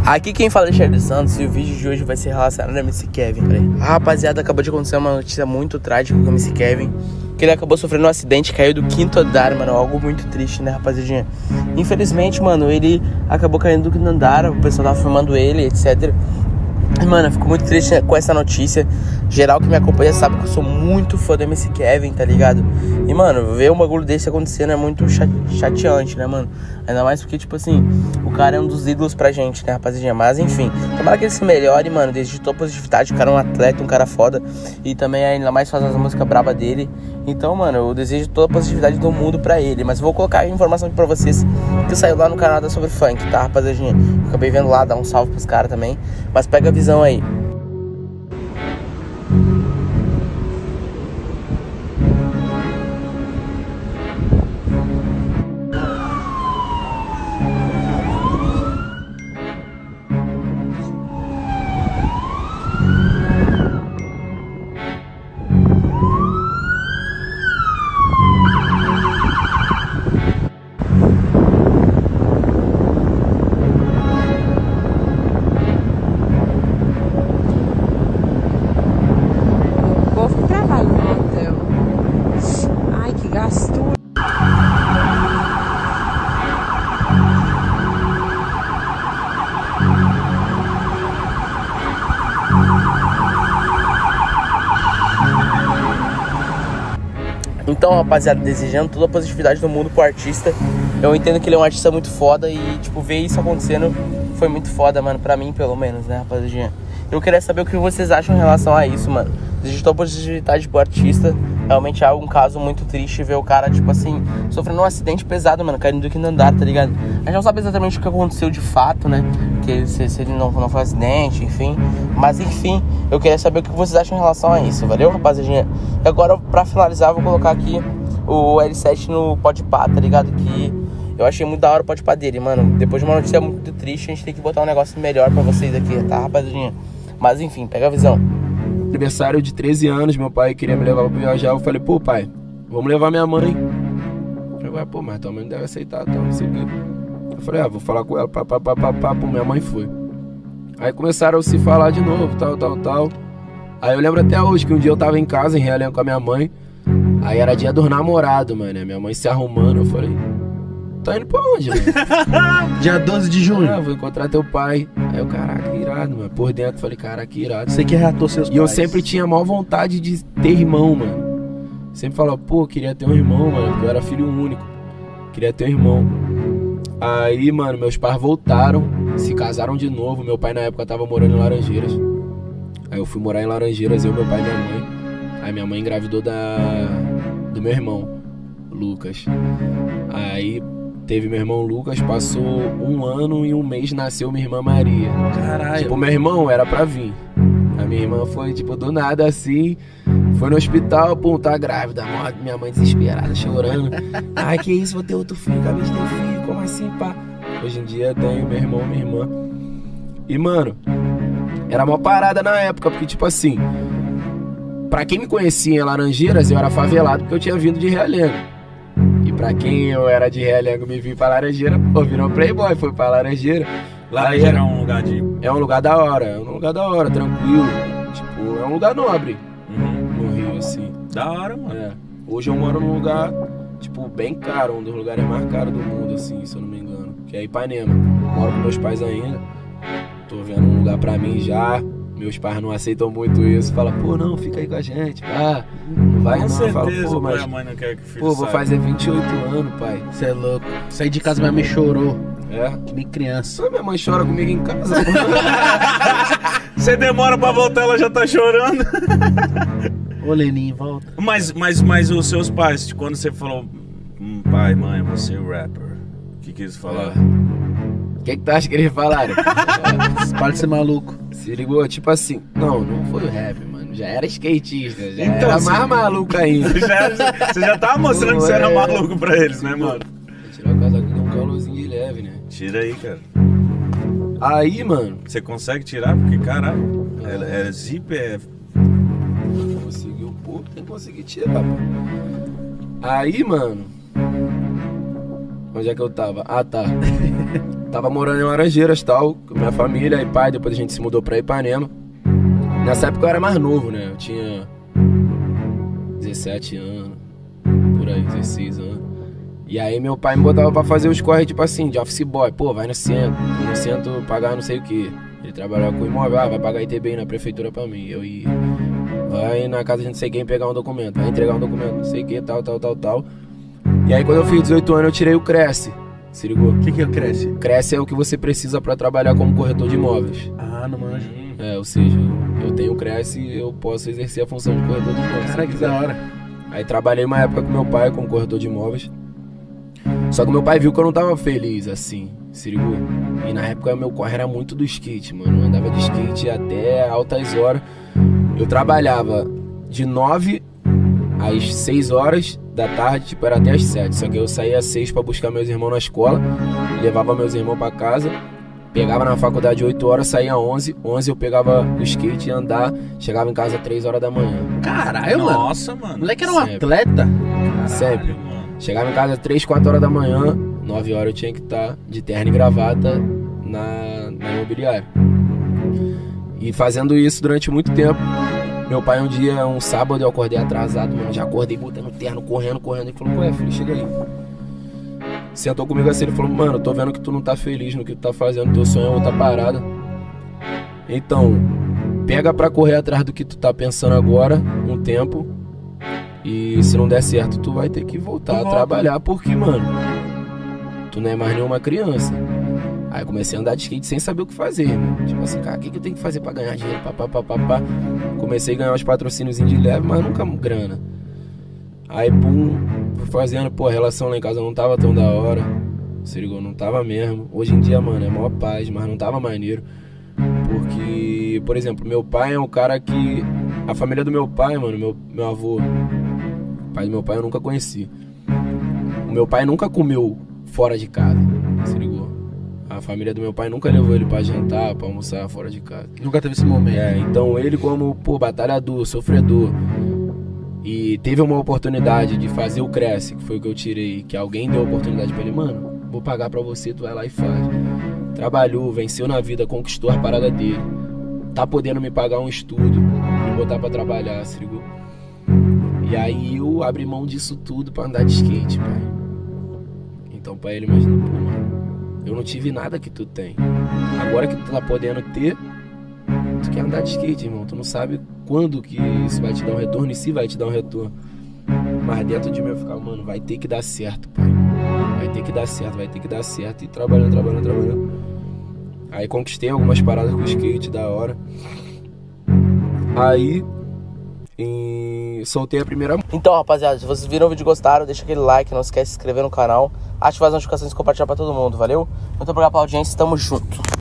Aqui quem fala é Charlie Santos e o vídeo de hoje vai ser relacionado ao MC Kevin. A rapaziada, acabou de acontecer uma notícia muito trágica com o MC Kevin, que ele acabou sofrendo um acidente, caiu do 5º andar, mano, algo muito triste, né, rapaziadinha? Infelizmente, mano, ele acabou caindo do 5º andar, o pessoal tava filmando ele, etc. E, mano, eu fico muito triste com essa notícia. Geral que me acompanha sabe que eu sou muito fã do MC Kevin, tá ligado? E, mano, ver um bagulho desse acontecendo é muito chateante, né, mano? Ainda mais porque, tipo assim, o cara é um dos ídolos pra gente, né, rapaziadinha? Mas, enfim, tomara que ele se melhore, mano. Desde toda positividade, o cara é um atleta, um cara foda. E também ainda mais faz as músicas braba dele. Então, mano, eu desejo toda a positividade do mundo pra ele. Mas eu vou colocar a informação aqui pra vocês que saiu lá no canal da Sobre Funk, tá, rapaziadinha? Acabei vendo lá, dar um salve pros caras também. Mas pega a visão aí. Então, rapaziada, desejando toda a positividade do mundo pro artista. Eu entendo que ele é um artista muito foda e, tipo, ver isso acontecendo foi muito foda, mano, pra mim, pelo menos, né, rapaziadinha? Eu queria saber o que vocês acham em relação a isso, mano. Desejo toda a positividade pro artista. Realmente é um caso muito triste ver o cara, tipo assim, sofrendo um acidente pesado, mano, caindo do 5º andar, tá ligado? A gente não sabe exatamente o que aconteceu de fato, né? Se ele não foi um acidente, enfim. Mas, enfim, eu queria saber o que vocês acham em relação a isso, valeu, rapaziadinha? E agora, pra finalizar, eu vou colocar aqui o L7 no Podpah, tá ligado? Que eu achei muito da hora o Podpah dele, mano. Depois de uma notícia muito triste, a gente tem que botar um negócio melhor pra vocês aqui, tá, rapaziadinha? Mas, enfim, pega a visão. Aniversário de 13 anos, meu pai queria me levar pra viajar. Eu falei, pô, pai, vamos levar minha mãe. Eu falei, pô, mas tua mãe não deve aceitar, então não sei o quê. Eu falei, vou falar com ela, pô, minha mãe foi. Aí começaram a se falar de novo, tal. Aí eu lembro até hoje que um dia eu tava em casa, em Realengo, com a minha mãe. Aí era dia dos namorados, mano, minha mãe se arrumando. Eu falei, tá indo pra onde, mano? Dia 12 de junho. Vou encontrar teu pai. Aí eu, caraca, que irado, mano. Por dentro, falei, caraca, que irado. Você que reatou seus pais. E eu sempre tinha a maior vontade de ter irmão, mano. Sempre falava, pô, queria ter um irmão, mano, porque eu era filho único. Queria ter um irmão. Aí, mano, meus pais voltaram, se casaram de novo. Meu pai na época tava morando em Laranjeiras. Aí eu fui morar em Laranjeiras, eu, meu pai e minha mãe. Aí minha mãe engravidou do meu irmão, Lucas. Aí teve meu irmão Lucas, passou 1 ano e 1 mês, nasceu minha irmã Maria. Caralho. Tipo, meu irmão era pra vir. A minha irmã foi, tipo, do nada assim. Foi no hospital, pum, tá grávida. Minha mãe desesperada, chorando. Ai, que isso, vou ter outro filho, acabei de ter filho, como assim, pá? Hoje em dia tenho meu irmão, minha irmã. E, mano, era uma parada na época, porque, tipo assim, pra quem me conhecia em Laranjeiras, eu era favelado porque eu tinha vindo de Realengo. E pra quem eu era de Realengo, me vi pra Laranjeira, pô, virou playboy, foi pra Laranjeira. Laranjeira é um lugar de... É um lugar da hora, tranquilo. Tipo, é um lugar nobre. No Rio, assim. Da hora, mano. É. Hoje eu moro num lugar, tipo, bem caro, um dos lugares mais caros do mundo, assim, se eu não me engano. Que é Ipanema. Moro com meus pais ainda. Tô vendo um lugar pra mim já. Meus pais não aceitam muito isso. Fala, pô, não, fica aí com a gente. Não vai não. Com certeza, Fala, pô, mas a mãe não quer que o filho pô, vou saiba. fazer 28 anos, pai. Você é louco. Saí de casa, minha mãe chorou. É? Que nem criança. Só minha mãe chora comigo em casa. Você demora pra voltar, ela já tá chorando. Ô, Leninho, volta. Mas os seus pais, quando você falou, pai, mãe, você é rapper, o que eles falaram? O que tu acha que eles falaram? Para de ser maluco. Se ligou, tipo assim, não foi o rap, mano. Já era skatista, já Então, era sim. mais maluco ainda. Você já tava mostrando que você era maluco pra eles, né, mano? Vou tirar o casaco, dá um calorzinho de leve, né? Tira aí, cara. Aí, mano. Você consegue tirar? Porque, caralho, é zíper, Conseguiu, pô, tem que conseguir tirar, pô. Aí, mano. Onde é que eu tava? Ah, tá. tava morando em Laranjeiras, tal, com minha família e pai, depois a gente se mudou pra Ipanema. Nessa época eu era mais novo, né? Eu tinha 17 anos, por aí, 16 anos. E aí meu pai me botava pra fazer os corre, tipo assim, de office boy. Pô, vai no centro pagar não sei o que. Ele trabalhava com imóvel, vai pagar ITBI na prefeitura pra mim. Eu ia, vai na casa de não sei quem pegar um documento, vai entregar um documento, não sei o que, tal. E aí quando eu fiz 18 anos eu tirei o Cresce, se ligou? O que é o Cresce? Cresce é o que você precisa pra trabalhar como corretor de imóveis. Ah, não manjo. Ou seja, eu tenho o Cresce e eu posso exercer a função de corretor de imóveis. Cara, que da hora. Aí trabalhei uma época com meu pai como corretor de imóveis. Só que meu pai viu que eu não tava feliz assim, se ligou? E na época meu corre era muito do skate, mano. Eu andava de skate até altas horas. Eu trabalhava de 9 às 6 horas da tarde, tipo, era até às 7. Só que eu saía às 6 pra buscar meus irmãos na escola, levava meus irmãos pra casa, pegava na faculdade 8 horas, saía às 11. 11 eu pegava o skate e ia andar, chegava em casa às 3 horas da manhã. Caralho, mano. Nossa, O mano. moleque era um Sempre. atleta. Sempre. Caralho, mano. Chegava em casa às 3, 4 horas da manhã, 9 horas eu tinha que estar de terno e gravata na imobiliária. E fazendo isso durante muito tempo. Meu pai um dia, um sábado, eu acordei atrasado, mano. Já acordei botando terno, correndo. Ele falou, ué, filho, chega aí. Sentou comigo assim, ele falou, mano, eu tô vendo que tu não tá feliz no que tu tá fazendo, teu sonho é outra parada. Então, pega pra correr atrás do que tu tá pensando agora, um tempo. E se não der certo, tu vai ter que voltar a trabalhar, porque, mano, tu não é mais nenhuma criança. Aí eu comecei a andar de skate sem saber o que fazer, mano. Tipo assim, cara, o que eu tenho que fazer pra ganhar dinheiro? Comecei a ganhar uns patrocínios de leve, mas nunca grana. Aí, pum, fui fazendo, pô, a relação lá em casa não tava tão da hora. Se ligou, não tava mesmo. Hoje em dia, mano, é maior paz, mas não tava maneiro. Porque, por exemplo, meu pai é um cara que... A família do meu pai, mano, meu avô... O pai do meu pai eu nunca conheci. O meu pai nunca comeu fora de casa, se ligou? A família do meu pai nunca levou ele pra jantar, pra almoçar fora de casa. Nunca teve esse momento. Então ele como, pô, batalhador, sofredor, e teve uma oportunidade de fazer o Cresce, que foi o que eu tirei, que alguém deu a oportunidade pra ele, mano, vou pagar pra você, tu vai lá e faz. Trabalhou, venceu na vida, conquistou a parada dele. Tá podendo me pagar um estudo, me botar pra trabalhar, se ligou? E aí eu abri mão disso tudo pra andar de skate, pai. Então pra ele, imagina, pô, mano, eu não tive nada que tu tem. Agora que tu tá podendo ter, tu quer andar de skate, irmão. Tu não sabe quando que isso vai te dar um retorno e se vai te dar um retorno. Mas dentro de mim eu ficava, mano, vai ter que dar certo, pai. Vai ter que dar certo. E trabalhando. Aí conquistei algumas paradas com o skate da hora. Aí soltei a primeira. Então, rapaziada, se vocês viram o vídeo e gostaram, deixa aquele like, não esquece de se inscrever no canal, ativar as notificações e compartilhar pra todo mundo, valeu? Muito obrigado pela audiência, tamo junto.